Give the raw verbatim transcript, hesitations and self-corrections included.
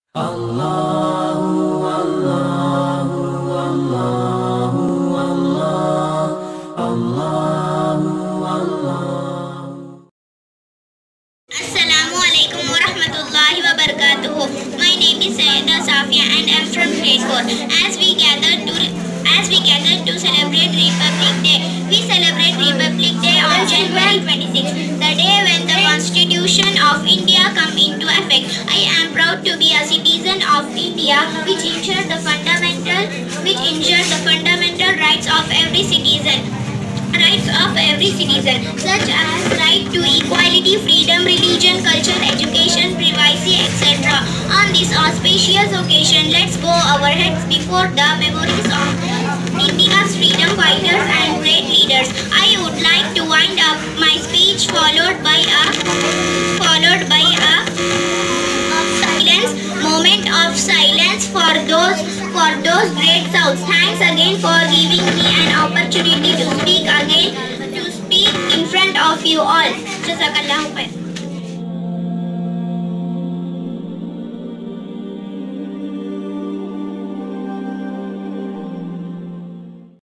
Allahu Allahu Allahu Allah Allahu Allah. Assalamu alaikum wa rahmatullahi wa barakatuh. My name is Sayeda Safiya and I am from grade four. As we gather to as we gather to celebrate Republic Day, we celebrate Republic Day on January twenty-sixth, the day when the Constitution of India come into effect. I am proud to be a citizen of India, which ensures the fundamental which ensures the fundamental rights of every citizen. Rights of every citizen, such as right to equality, freedom, religion, culture, education, privacy, et cetera. On this auspicious occasion, let's bow our heads before the memories of India's freedom fighters and great leaders. I would like to wind up my speech followed by a followed by a silence moment of silence for those for those great souls. Thanks again for giving me an opportunity to speak again to speak in front of you all. Jazakallahu khair.